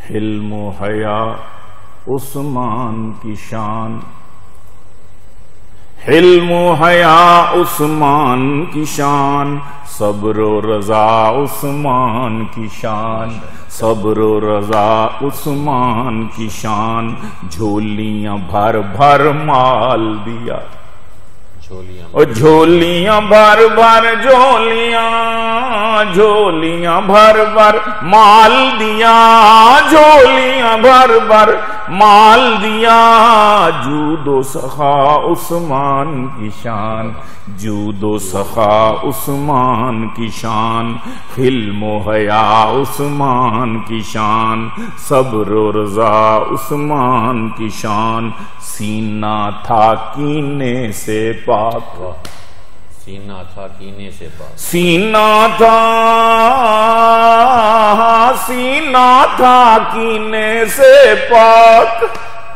حلم و حیا عثمان کی شان، حلم و حیا عثمان کی شان، صبر و رضا عثمان کی شان، صبر و رضا عثمان کی شان، جھولیاں بھر بھر مال دیا، جھولیاں بھر بھر جھولیاں بھر بھر مال دیا، جھولیاں بھر بھر مال دیا، جود و سخا عثمان کی شان، جود و سخا عثمان کی شان، حلم و حیا عثمان کی شان، صبر و رضا عثمان کی شان، سینہ تھا کینے سے پاک، سینہ تھا کینے سے پاک، سینہ تھا کینے سے پاک،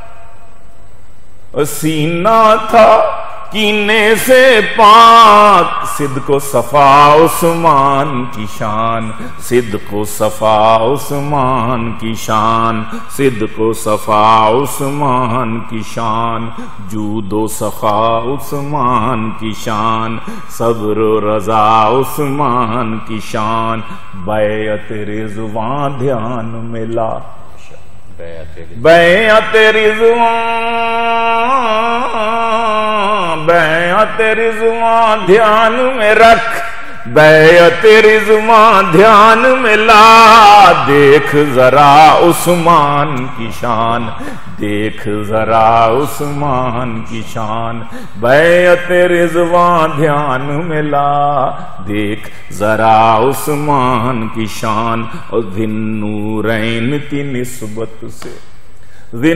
سینہ تھا کینے سے پاک، صدق و صفا عثمان کی شان، صدق و صفا عثمان کی شان، صدق و صفا عثمان کی شان، جود و سخا عثمان کی شان، صبر و رضا عثمان کی شان، بیعت رضوان دھیان میں لا، بیعت رضوان دھیان میں رکھ، بیعت رضوان دھیان میں لا، دیکھ ذرا عثمان کی شان، دیکھ ذرا عثمان کی شان، بیعت رضوان دھیان میں لا، دیکھ ذرا عثمان کی شان، اور ذی النورین کی نسبت سے، ذی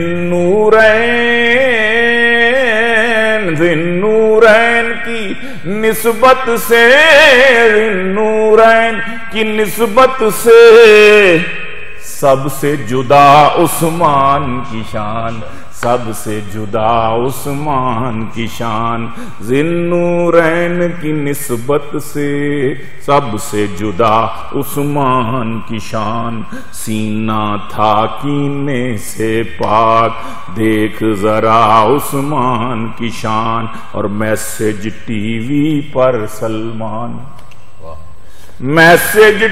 النورین کی نسبت سے، ذی النورین کی نسبت سے، سب سے جدا عثمان کی شان، سب سے جدا عثمان کی شان، ذی النورین کی نسبت سے، سب سے جدا عثمان کی شان، سینہ تھا کینے سے پاک، دیکھ ذرا عثمان کی شان، اور میسج ٹی وی پر سلمان، میسج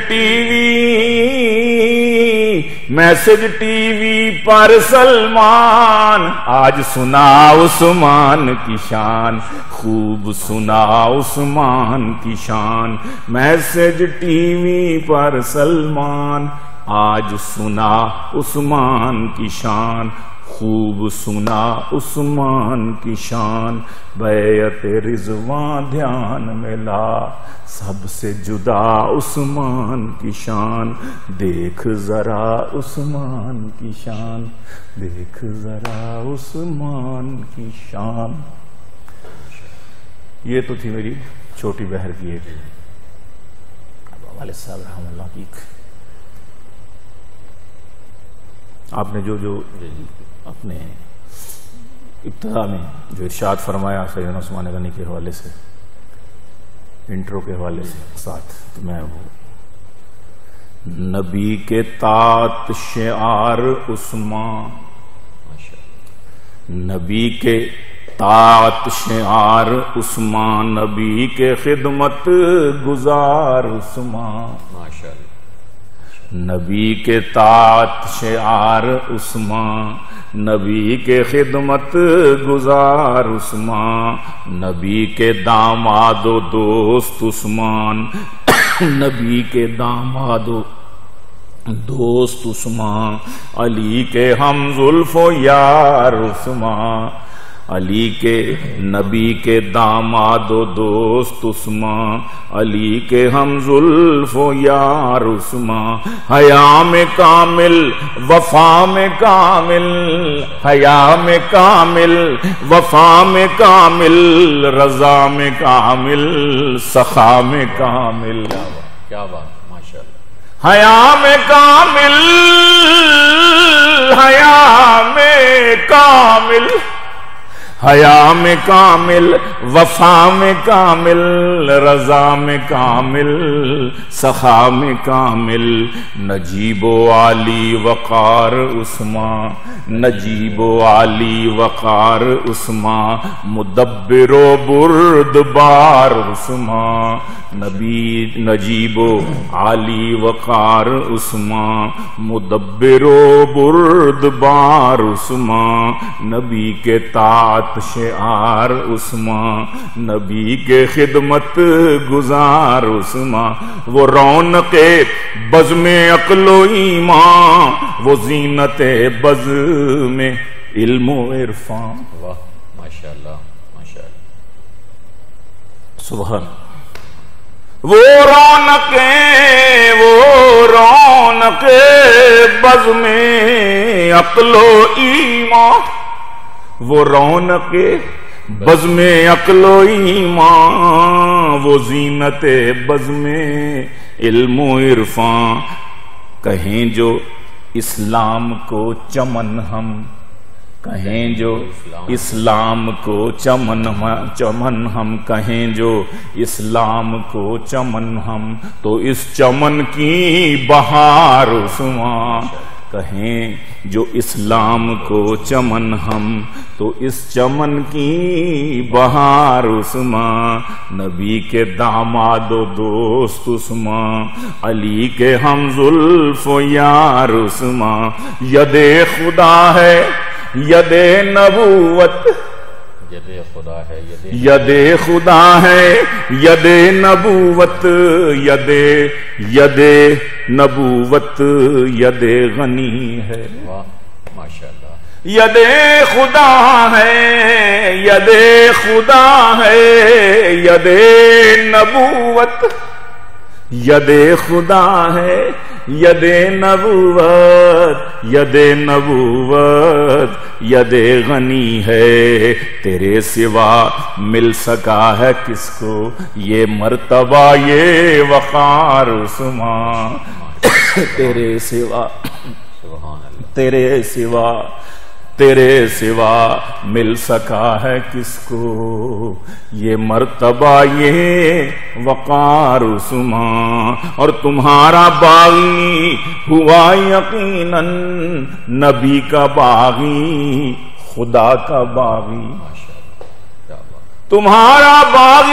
ٹی وی پر سلمان، آج سنا عثمان کی شان، خوب سنا عثمان کی شان، میسج ٹی وی پر سلمان، آج سنا عثمان کی شان، خوب سنا عثمان کی شان، بیعت رضوان دھیان میں لا، سب سے جدا عثمان کی شان، دیکھ ذرا عثمان کی شان، دیکھ ذرا عثمان کی شان۔ یہ تو تھی میری چھوٹی بہر کی ایک والد صاحب رحمہ اللہ کی، آپ نے جو اپنے ابتدا میں جو ارشاد فرمایا سیدنا عثمان غنی کے حوالے سے، انٹرو کے حوالے سے ساتھ، تو میں وہ نبی کے طاعت شعار عثمان، نبی کے طاعت شعار عثمان، نبی کے خدمت گزار عثمان، نبی کے طاعت شعار عثمان، نبی کے خدمت گزار عثمان، نبی کے داماد و دوست عثمان، نبی کے داماد و دوست عثمان، علی کے ہم زلف و یار عثمان، علی کے نبی کے داماد و دوست عثمان، علی کے ہم زلف و یار عثمان، حیا میں کامل وفا میں کامل، حیا میں کامل وفا میں کامل، رضا میں کامل سخا میں کامل، کیا بات، ماشاءاللہ، حیا میں کامل، حیا میں کامل، حیا میں کامل وفا میں کامل، رضا میں کامل، سخا میں کامل، نجیب و عالی وقار عثمان، نجیب و عالی وقار عثمان، مدبر و بردبار عثمان، نبی نجیب و عالی وقار عثمان، مدبر و بردبار عثمان، نبی کے طاعت شعار عثمان، نبی کے خدمت گزار عثمان، وہ رونق بزم عقل و ایمان، وہ زینت بزم علم و عرفان. واہ ماشاءاللہ ماشاءاللہ. سبحان. وہ رونق بزم عقل و ایمان، وہ رونق بزم عقل و ایمان، وہ زینت بزم علم و عرفان. کہیں جو اسلام کو چمن ہم، کہیں جو اسلام کو چمن ہم، کہیں جو اسلام کو چمن ہم، تو اس چمن کی بہار عثمان. کہیں جو اسلام کو چمن ہم، تو اس چمن کی بہار عثمان. نبی کے داماد و دوست عثمان، علی کے ہم زلف و یار عثمان. ید خدا ہے ید نبوت، ید خدا ہے ید خدا ہے ید نبوت، ید نبوت ید غنی ہے. واہ ماشاءاللہ. ید خدا ہے ید خدا ہے ید نبوت، ید خدا ہے ید نبوت، ید نبوت ید غنی ہے. تیرے سوا مل سکا ہے کس کو یہ مرتبہ یہ وقار عثمان. تیرے سوا سبحان اللہ. تیرے سوا مل سکا ہے کس کو یہ مرتبہ یہ وقار عثمان. اور تمہارا باغی ہوا یقیناً نبی کا باغی، خدا کا باغی. تمہارا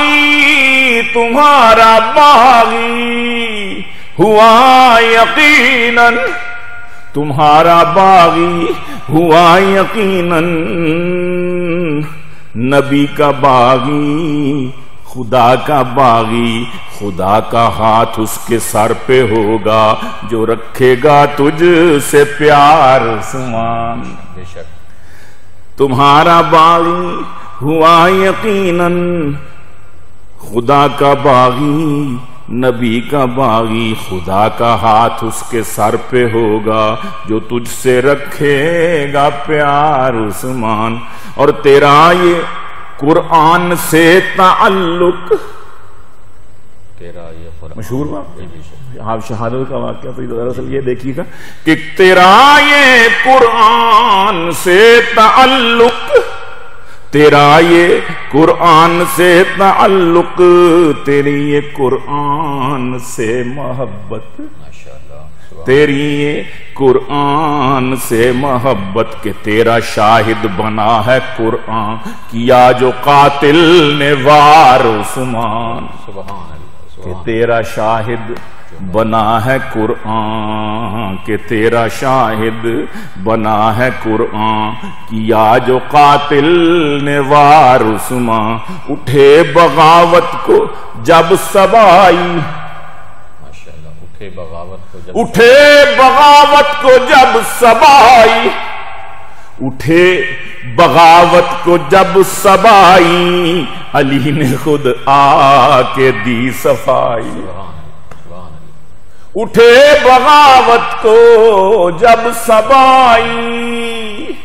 باغی ہوا یقیناً، تمہارا باغی ہوا یقیناً نبی کا باغی، خدا کا باغی. خدا کا ہاتھ اس کے سر پہ ہوگا جو رکھے گا تجھ سے پیار عثمان. بے شک. تمہارا باغی ہوا یقیناً خدا کا باغی، نبی کا باغی. خدا کا ہاتھ اس کے سر پہ ہوگا جو تجھ سے رکھے گا پیار عثمان. اور تیرا یہ قرآن سے تعلق، تیرا یہ قرآن مشہور بات جی بے شک. آپ شہادت کا واقعہ تو دراصل یہ دیکھیے گا کہ تیرا یہ قرآن سے تعلق، تیرا یہ قرآن سے تعلق، تیری یہ قرآن سے محبت، ماشاءاللہ. تیری یہ قرآن سے محبت کہ تیرا شاہد بنا ہے قرآن، کیا جو قاتل نے وار عثمان. سبحان اللہ. کہ تیرا شاہد بنا ہے قرآن، کہ تیرا شاہد بنا ہے قرآن، کیا جو قاتل نے وار عثمان. اٹھے بغاوت کو جب سبائی، ماشاءاللہ. اٹھے بغاوت کو جب، اٹھے بغاوت کو جب سبائی، اٹھے بغاوت کو جب سبائی، علی نے خود آ کے دی صفائی. اٹھے بغاوت کو جب سبائی،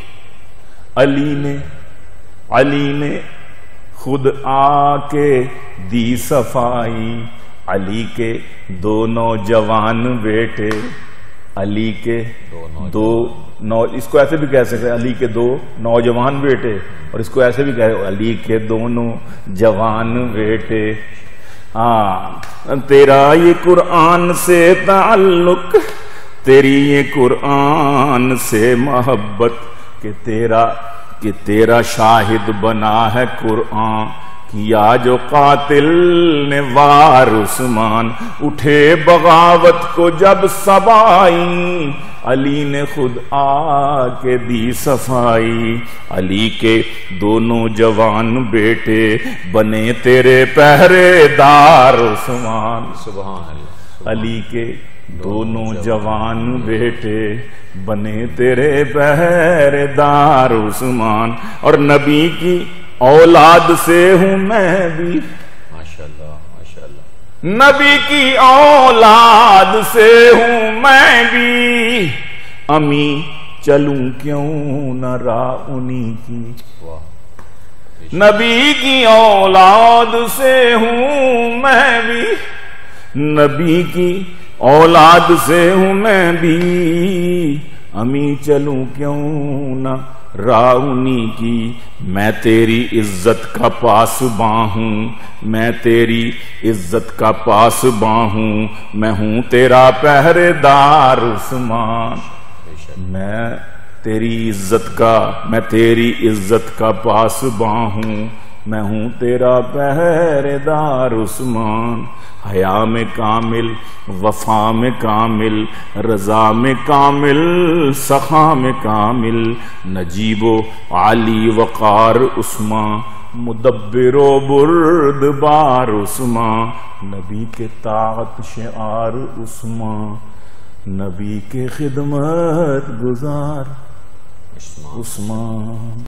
علی نے خود آ کے دی صفائی. علی کے دو نوجوان بیٹے، علی کے اس کو ایسے بھی کہہ سکتے ہیں، علی کے دو نوجوان بیٹے، اور اس کو ایسے بھی کہہ علی کے دونوں جوان بیٹے. ہاں، تیرا یہ قرآن سے تعلق، تیری یہ قرآن سے محبت، کہ تیرا شاہد بنا ہے قرآن. کیا جو قاتل نے وار عثمان، اٹھے بغاوت کو جب سبائی، علی نے خود آ کے دی صفائی. علی کے دونوں جوان بیٹے بنے تیرے پہرے دار عثمان. سبحان اللہ. علی کے دونوں جوان بیٹے بنے تیرے پہرے دار عثمان. اور نبی کی اولاد سے ہوں میں بھی، ماشاءاللہ ماشاءاللہ. نبی کی اولاد سے ہوں میں بھی، امی چلوں کیوں نہ راہ انہی کی. واہ. نبی کی اولاد سے ہوں میں بھی، نبی کی اولاد سے ہوں میں بھی، امی چلوں کیوں نہ راہ انہی کی. میں تیری عزت کا پاسباں ہوں، میں تیری عزت کا پاسباں ہوں، میں ہوں تیرا پہرے دار عثمان. میں تیری عزت کا پاسباں ہوں، میں ہوں تیرا پہرے دار عثمان. حیا میں کامل، وفا میں کامل، رضا میں کامل، سخا میں کامل، نجیب و علی وقار عثمان، مدبر و بردبار عثمان. نبی کے طاعت شعار عثمان، نبی کے خدمت گزار عثمان.